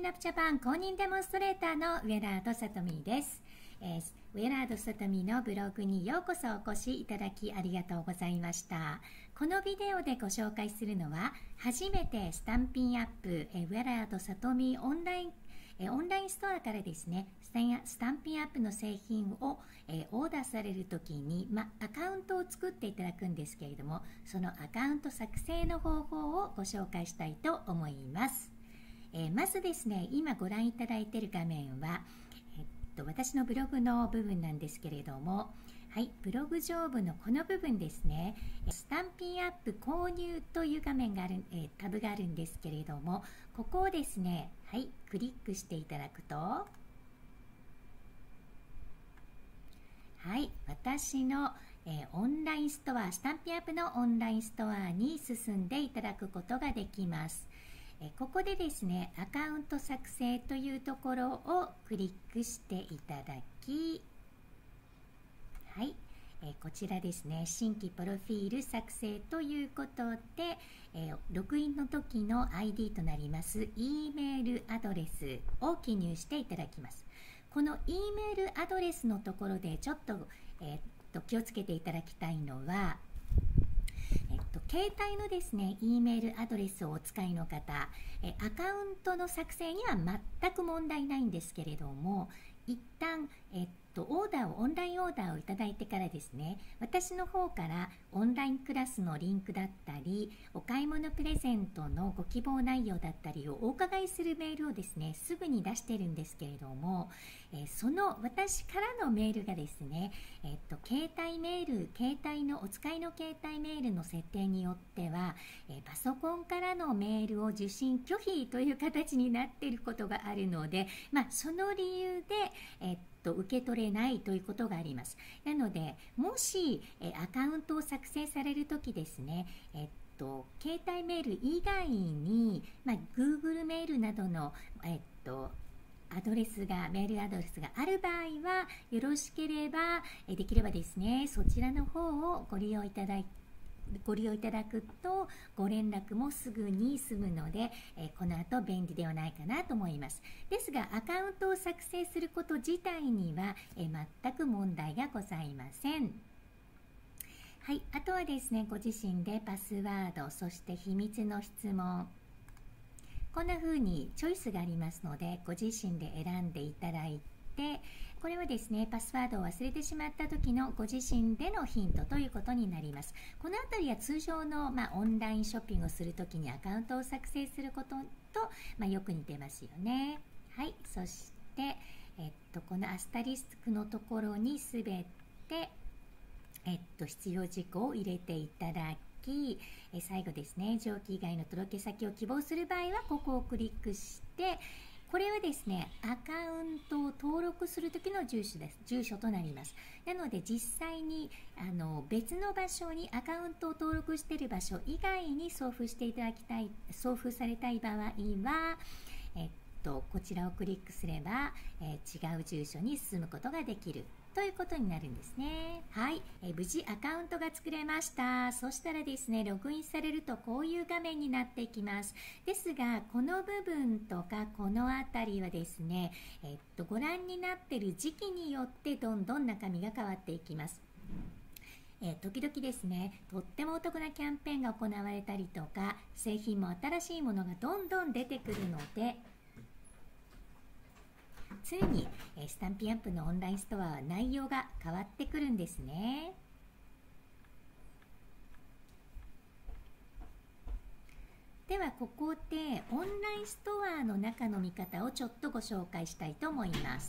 アップジャパン公認デモンストレーターの上田とさとみです。上田とさとみのブログにようこそお越しいただきありがとうございました。このビデオでご紹介するのは、初めてスタンピンアップ、上田とさとみオンラインストアからですね、スタンピンアップの製品を、オーダーされるときに、アカウントを作っていただくんですけれども、そのアカウント作成の方法をご紹介したいと思います。まずですね、今ご覧いただいている画面は、私のブログの部分なんですけれども、はい、ブログ上部のこの部分ですね、スタンピンアップ購入という画面がある、タブがあるんですけれども、ここをですね、はい、クリックしていただくと、はい、私の、オンラインストア、スタンピンアップのオンラインストアに進んでいただくことができます。ここでですね、アカウント作成というところをクリックしていただき、はい、こちらですね、新規プロフィール作成ということで、ログインの時の ID となります E メールアドレスを記入していただきます。この E メールアドレスのところでちょっと、気をつけていただきたいのは、携帯のですね、E メールアドレスをお使いの方、アカウントの作成には全く問題ないんですけれども、一旦、オンラインオーダーをいただいてからですね、私の方からオンラインクラスのリンクだったり、お買い物プレゼントのご希望内容だったりをお伺いするメールをですね、すぐに出してるんですけれども、その私からのメールがですね、携帯メール、お使いの携帯メールの設定によっては、パソコンからのメールを受信拒否という形になっていることがあるので、その理由で、受け取れないということがあります。なので、もし、アカウントを作成されるときですね、携帯メール以外に、Google メールなどの、メールアドレスがある場合は、よろしければ、できればですね、そちらの方をご利用いただくとご連絡もすぐに済むので、この後便利ではないかなと思います。ですが、アカウントを作成すること自体には、全く問題がございません。はい、あとはですね、ご自身でパスワード、そして秘密の質問、こんな風にチョイスがありますので、ご自身で選んでいただいて、これはですね、パスワードを忘れてしまった時のご自身でのヒントということになります。このあたりは通常の、オンラインショッピングをするときにアカウントを作成することと、よく似てますよね。はい、そして、このアスタリスクのところにすべて、必要事項を入れていただき、最後ですね、上記以外の届け先を希望する場合はここをクリックして、これはですね、アカウントを登録するときの住所です。住所となります。なので実際に別の場所にアカウントを登録している場所以外に送付されたい場合は、こちらをクリックすれば、違う住所に進むことができるということになるんですね。はい、無事アカウントが作れました。そしたらですね、ログインされるとこういう画面になっていきます。ですが、この部分とかこのあたりはですね、ご覧になっている時期によってどんどん中身が変わっていきます。時々ですね、とってもお得なキャンペーンが行われたりとか、製品も新しいものがどんどん出てくるので、ついにスタンピンアップのオンラインストアは内容が変わってくるんですね。ではここでオンラインストアの中の見方をちょっとご紹介したいと思います。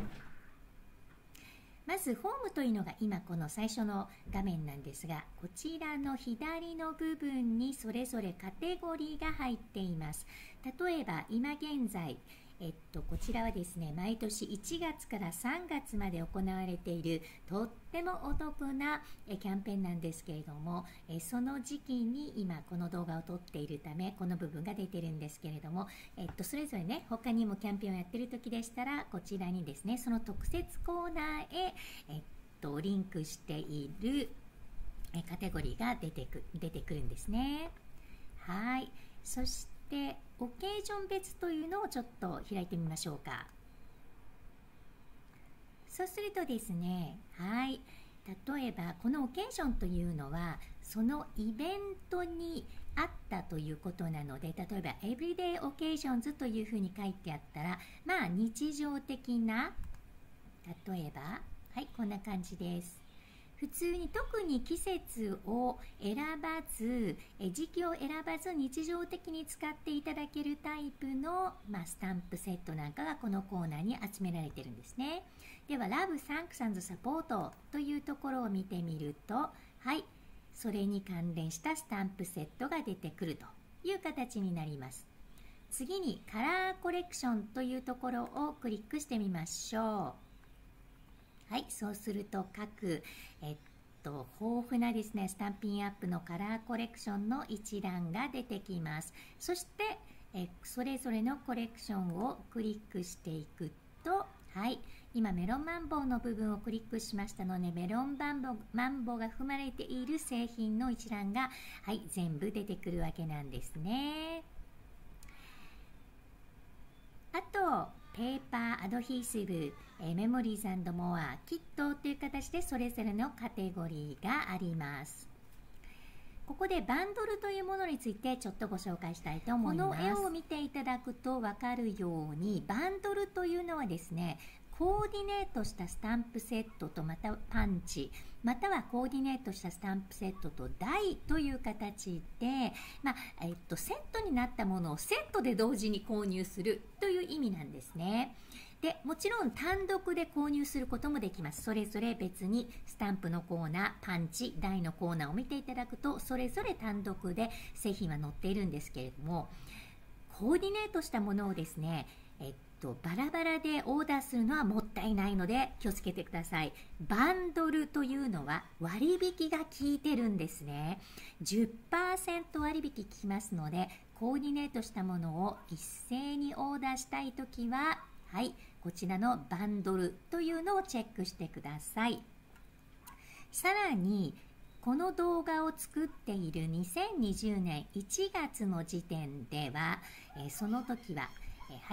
まずホームというのが今この最初の画面なんですが、こちらの左の部分にそれぞれカテゴリーが入っています。例えば今現在こちらはですね、毎年1月から3月まで行われているとってもお得なキャンペーンなんですけれども、その時期に今この動画を撮っているためこの部分が出てるんですけれども、それぞれね、他にもキャンペーンをやってる時でしたら、こちらにですね、その特設コーナーへ、リンクしているカテゴリーが出てくるんですね。はい、そしてでオケージョン別というのをちょっと開いてみましょうか。そうするとですね、はい、例えばこのオケージョンというのはそのイベントにあったということなので、例えば Everyday Occasions というふうに書いてあったら、まあ日常的な、例えばはいこんな感じです。普通に特に季節を選ばず、時期を選ばず日常的に使っていただけるタイプの、スタンプセットなんかがこのコーナーに集められてるんですね。では Love, Thanks and Support というところを見てみると、はい、それに関連したスタンプセットが出てくるという形になります。次にカラーコレクションというところをクリックしてみましょう。はい、そうすると各、豊富なですね、スタンピンアップのカラーコレクションの一覧が出てきます。そして、それぞれのコレクションをクリックしていくと、はい、今メロンマンボウの部分をクリックしましたので、メロンマンボウが含まれている製品の一覧が、はい、全部出てくるわけなんですね。あと、ペーパー、アドヒーシブ、メモリーズ&モア、キットという形でそれぞれのカテゴリーがあります。ここでバンドルというものについてちょっとご紹介したいと思います。この絵を見ていただくと分かるように、バンドルというのはですね、コーディネートしたスタンプセットとまたパンチ、またはコーディネートしたスタンプセットと台という形で、セットになったものをセットで同時に購入するという意味なんですね。でもちろん単独で購入することもできます。それぞれ別にスタンプのコーナー、パンチ、台のコーナーを見ていただくと、それぞれ単独で製品は載っているんですけれども、コーディネートしたものをですね、バラバラでオーダーするのはもったいないので気をつけてください。バンドルというのは割引が効いてるんですね。10% 割引効きますので、コーディネートしたものを一斉にオーダーしたいときは、はい、こちらのバンドルというのをチェックしてください。さらに、この動画を作っている2020年1月の時点では、その時は、はい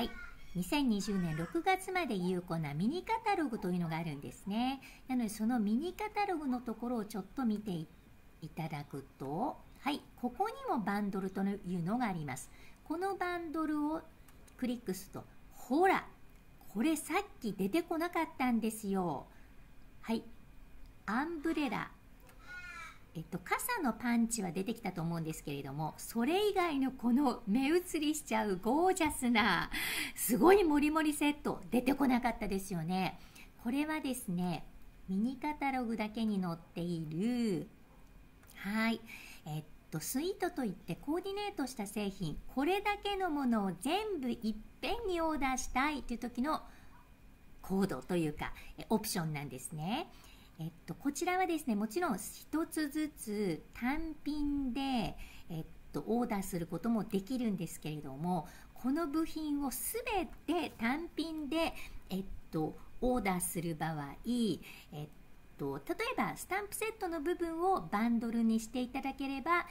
、2020年6月まで有効なミニカタログというのがあるんですね。なのでそのミニカタログのところをちょっと見ていただくと、はい、ここにもバンドルというのがあります。このバンドルをクリックすると、ほら、これさっき出てこなかったんですよ。はい、アンブレラ。傘のパンチは出てきたと思うんですけれども、それ以外のこの目移りしちゃうゴージャスなすごいモリモリセット出てこなかったですよね。これはですね、ミニカタログだけに載っている、はい、スイートといってコーディネートした製品、これだけのものを全部いっぺんにオーダーしたいという時のコードというかオプションなんですね。こちらはですね、もちろん一つずつ単品で、オーダーすることもできるんですけれども、この部品をすべて単品で、オーダーする場合、例えばスタンプセットの部分をバンドルにしていただければ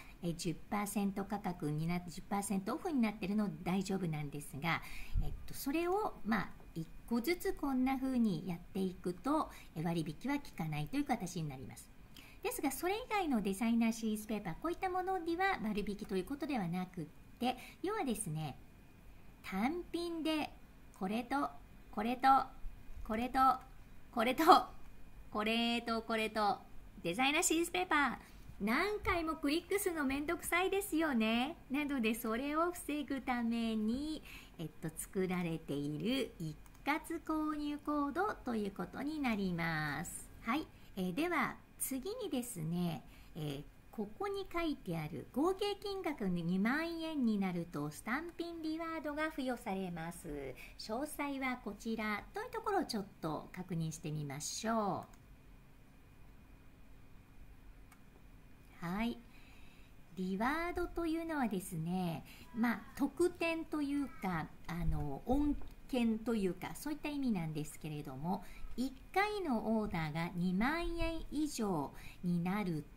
10% 価格になって 10% オフになっているので大丈夫なんですが、それを1個ずつこんな風にやっていくと割引は効かないという形になります。ですがそれ以外のデザイナーシリーズペーパー、こういったものには割引ということではなくって、要はですね、単品でこれとこれとこれとこれとこれとこれとデザイナーシリーズペーパー何回もクリックするのめんどくさいですよね。なのでそれを防ぐために、作られている一括購入コードということになります。はい、では次にですね、ここに書いてある合計金額に2万円になるとスタンピンリワードが付与されます。詳細はこちらというところをちょっと確認してみましょう。はい、リワードというのはですね、特典というか恩恵というかそういった意味なんですけれども、1回のオーダーが2万円以上になる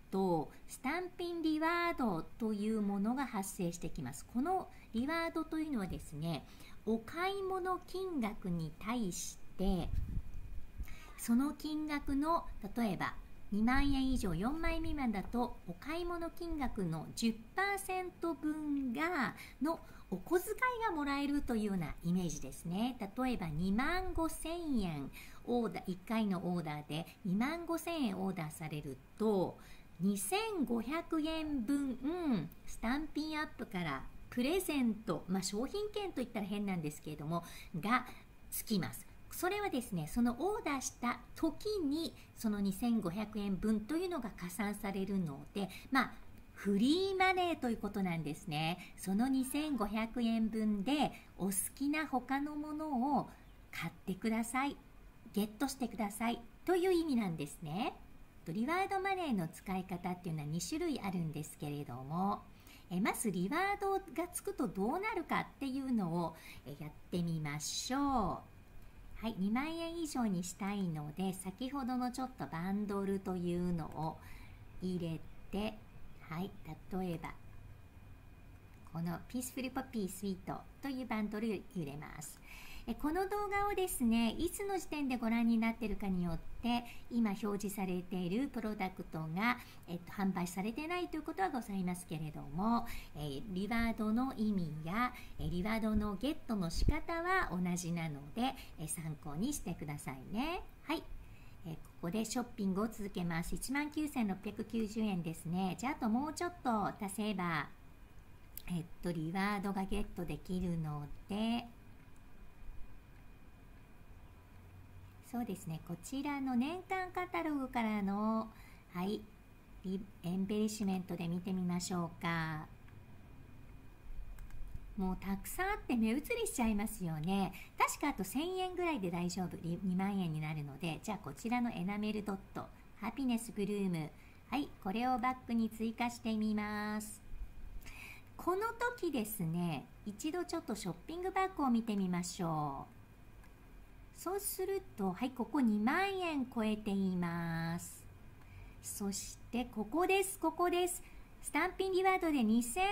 とスタンピンリワードというものが発生してきます。このリワードというのはですね、お買い物金額に対してその金額の例えば2万円以上4万円未満だとお買い物金額の 10% 分のお小遣いがもらえるというようなイメージですね。例えば2万5千円オーダー、1回のオーダーで2万5千円オーダーされると2500円分、スタンピンアップからプレゼント、商品券といったら変なんですけれどもがつきます。それはですね、そのオーダーした時にその2500円分というのが加算されるので、フリーマネーということなんですね。その2500円分でお好きな他のものを買ってください、ゲットしてくださいという意味なんですね。リワードマネーの使い方っていうのは2種類あるんですけれども、まずリワードがつくとどうなるかっていうのをやってみましょう。はい、2万円以上にしたいので、先ほどのちょっとバンドルというのを入れて、はい、例えばこのピースフルポピースイートというバンドルを入れます。この動画をですね、いつの時点でご覧になっているかによって今表示されているプロダクトが、販売されてないということはございますけれども、リワードの意味やリワードのゲットの仕方は同じなので参考にしてくださいね。はい、ここでショッピングを続けます。19,690円ですね。じゃあ、あともうちょっと足せばリワードがゲットできるので、そうですね、こちらの年間カタログからの、はい、エンベリッシュメントで見てみましょうか。もうたくさんあって目移りしちゃいますよね。確かあと1000円ぐらいで大丈夫、2万円になるので、じゃあこちらのエナメルドット、ハピネスブルーム、はい、これをバッグに追加してみます。この時ですね、一度ちょっとショッピングバッグを見てみましょう。そうすると、はい、ここ2万円超えています。そしてここです。スタンピンリワードで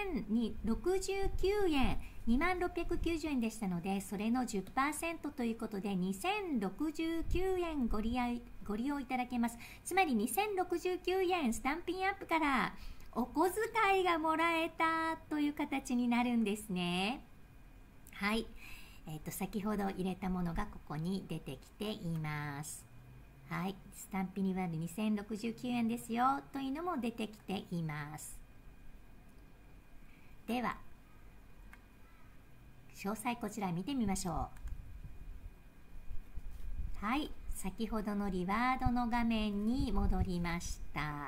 2069円、2690円でしたので、それの 10% ということで2069円ご利用いただけます。つまり2069円スタンピンアップからお小遣いがもらえたという形になるんですね。はい。先ほど入れたものがここに出てきています。はい、スタンピンリワード2069円ですよというのも出てきています。では、詳細こちら見てみましょう。はい、先ほどのリワードの画面に戻りました。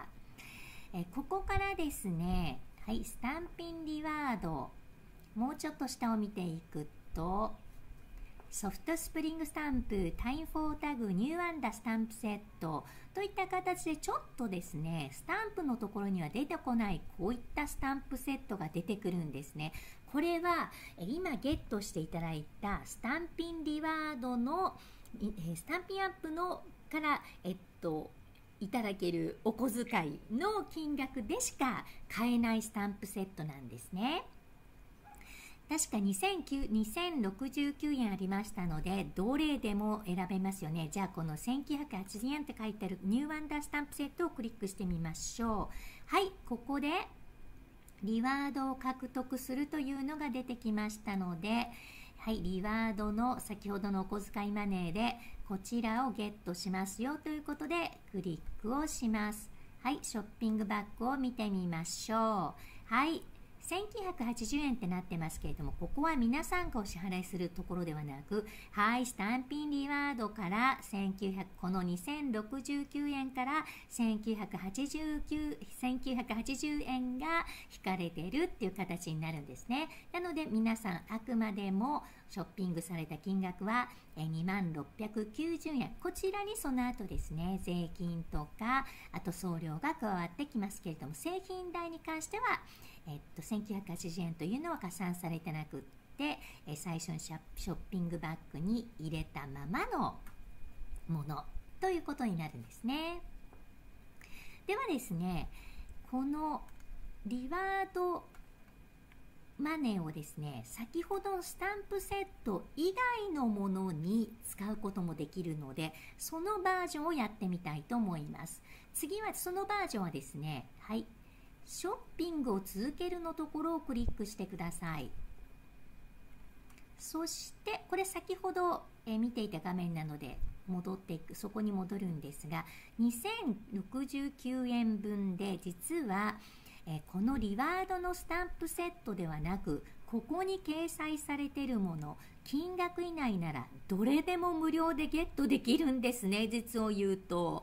ここからですね、はい、スタンピンリワード、もうちょっと下を見ていくと、ソフトスプリングスタンプ、タイムフォータグ、ニューアンダスタンプセットといった形でちょっとですね、スタンプのところには出てこないこういったスタンプセットが出てくるんですね。これは今ゲットしていただいたスタンピンリワードのスタンピンアップのからいただけるお小遣いの金額でしか買えないスタンプセットなんですね。確か2069円ありましたので、どれでも選べますよね。じゃあこの1980円って書いてあるニューワンダースタンプセットをクリックしてみましょう。はい、ここでリワードを獲得するというのが出てきましたので、はい、リワードの先ほどのお小遣いマネーでこちらをゲットしますよということでクリックをします。はい、ショッピングバッグを見てみましょう。はい、1980円ってなってますけれども、ここは皆さんがお支払いするところではなく、はい、スタンピンリワードからこの2069円から1980円が引かれているっていう形になるんですね。なので皆さんあくまでもショッピングされた金額は2690円。こちらにその後ですね、税金とかあと送料が加わってきますけれども、製品代に関しては1980円というのは加算されてなくって、最初にショッピングバッグに入れたままのものということになるんですね。ではですね、 このリワードマネーをですね、先ほどのスタンプセット以外のものに使うこともできるので、そのバージョンをやってみたいと思います。次はそのバージョンはですね、はい、ショッピングを続けるのところをクリックしてください。そしてこれ先ほど見ていた画面なので戻っていく、そこに戻るんですが、2069円分で、実はこのリワードのスタンプセットではなく、ここに掲載されているもの、金額以内ならどれでも無料でゲットできるんですね。実を言うと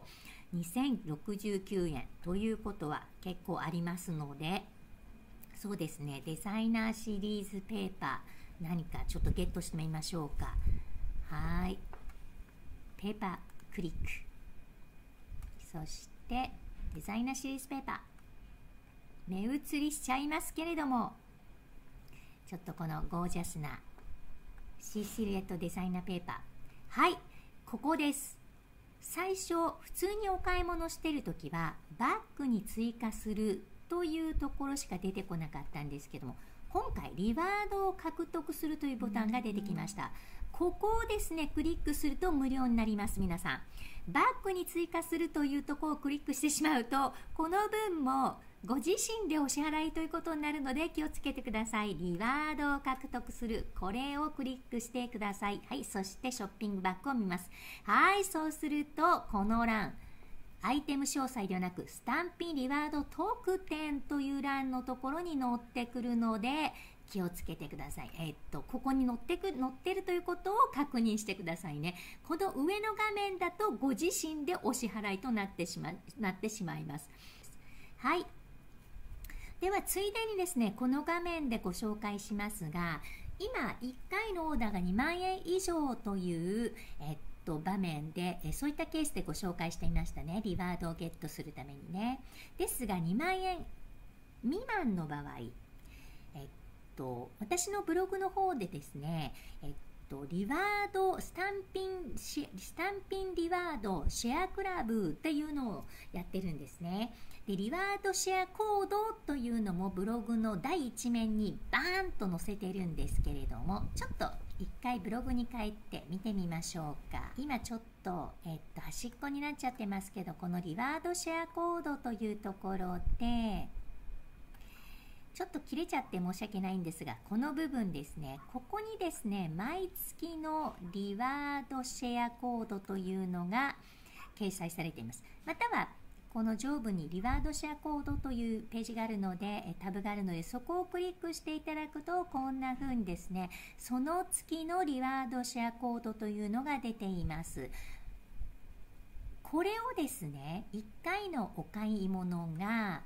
2069円ということは結構ありますので、そうですね、デザイナーシリーズペーパー、何かちょっとゲットしてみましょうか。はい、ペーパークリック、そしてデザイナーシリーズペーパー、目移りしちゃいますけれども、ちょっとこのゴージャスなシルエットデザイナーペーパー、はい、ここです。最初普通にお買い物してるときはバッグに追加するというところしか出てこなかったんですけども、今回リワードを獲得するというボタンが出てきました。ここをですねクリックすると無料になります。皆さん、バッグに追加するというところをクリックしてしまうと、この分もご自身でお支払いということになるので気をつけてください。リワードを獲得する、これをクリックしてください。はい、そしてショッピングバッグを見ます。はい、そうするとこの欄、アイテム詳細ではなくスタンピンリワード特典という欄のところに載ってくるので気をつけてください。ここに載ってるということを確認してくださいね。この上の画面だとご自身でお支払いとなってしまいます。はい、ではついでにですね、この画面でご紹介しますが、今1回のオーダーが2万円以上という、場面でそういったケースでご紹介していましたね。リワードをゲットするためにね。ですが2万円未満の場合、私のブログの方でですね、リワードスタンピンリワードシェアクラブっていうのをやってるんですね。でリワードシェアコードというのもブログの第一面にバーンと載せてるんですけれども、ちょっと一回ブログに帰って見てみましょうか。今ちょっと、端っこになっちゃってますけど、このリワードシェアコードというところでちょっと切れちゃって申し訳ないんですが、この部分ですね、ここにですね、毎月のリワードシェアコードというのが掲載されています。またはこの上部にリワードシェアコードというページがあるので、タブがあるので、そこをクリックしていただくとこんな風にですね、その月のリワードシェアコードというのが出ています。これをですね、1回のお買い物が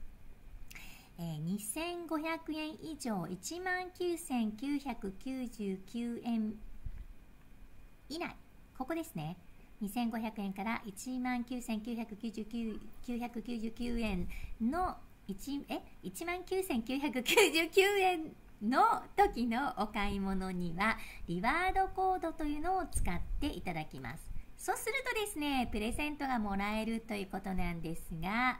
2500円以上、19,999円以内、ここですね、2500円から19,999円の19,999円の時のお買い物にはリワードコードというのを使っていただきます。そうするとですね、プレゼントがもらえるということなんですが、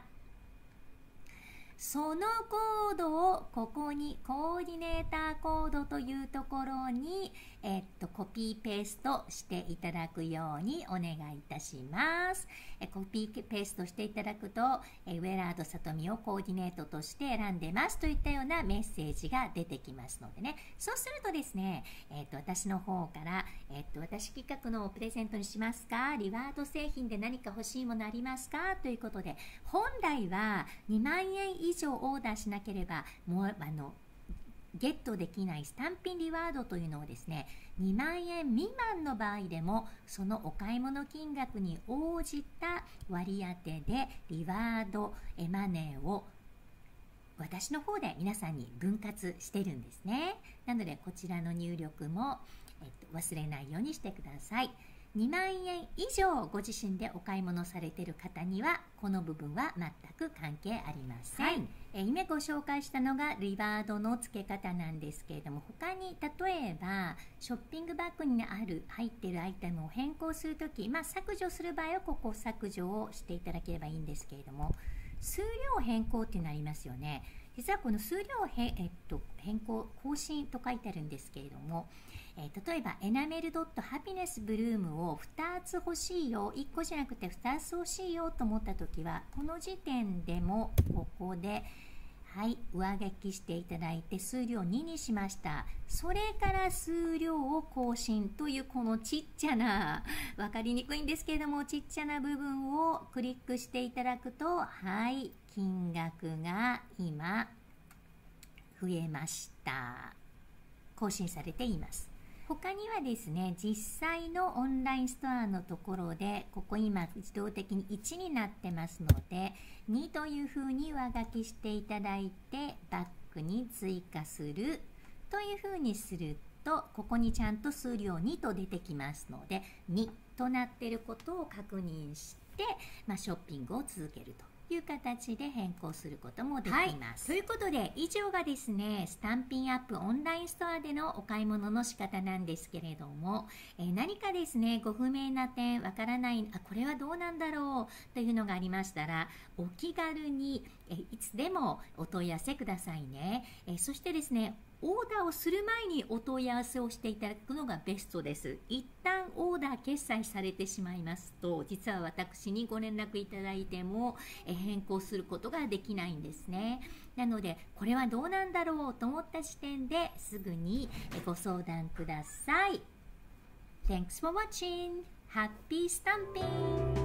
そのコードをここにコーディネーターコードというところに、コピーペーストしていただくようにお願いいたします。コピーペーストしていただくと、ウェラードさとみをコーディネートとして選んでますといったようなメッセージが出てきますのでね。そうするとですね、私の方から、私企画のプレゼントにしますか、リワード製品で何か欲しいものありますかということで、本来は2万円以上オーダーしなければもうゲットできないスタンピンリワードというのをですね、2万円未満の場合でもそのお買い物金額に応じた割り当てでリワードマネーを私の方で皆さんに分割してるんですね。なのでこちらの入力も、忘れないようにしてください。2万円以上ご自身でお買い物されている方にはこの部分は全く関係ありません。はい、今ご紹介したのがリワードの付け方なんですけれども、他に例えばショッピングバッグに入っているアイテムを変更するとき、削除する場合はここを削除をしていただければいいんですけれども、 数量変更ってなりますよね。実はこの数量変更、更新と書いてあるんですけれども、例えばエナメルドットハピネスブルームを2つ欲しいよ、1個じゃなくて2つ欲しいよと思った時は、この時点でもここではい、上書きしていただいて数量2にしました。それから数量を更新というこのちっちゃな、分かりにくいんですけれども、ちっちゃな部分をクリックしていただくと、はい、金額が今増えました。更新されています。他にはですね、実際のオンラインストアのところで、ここ今自動的に1になってますので、2というふうに上書きしていただいて、バックに追加するというふうにすると、ここにちゃんと数量2と出てきますので、2となっていることを確認して、ショッピングを続けるという形で変更することもできます。ということで、以上がですね、スタンピンアップオンラインストアでのお買い物の仕方なんですけれども、何かですね、ご不明な点、わからない、これはどうなんだろうというのがありましたら、お気軽にいつでもお問い合わせくださいね。そしてですね、オーダーをする前にお問い合わせをしていただくのがベストです。一旦オーダー決済されてしまいますと、実は私にご連絡いただいても変更することができないんですね。なので、これはどうなんだろうと思った時点ですぐにご相談ください。Thanks for watching. Happy stamping!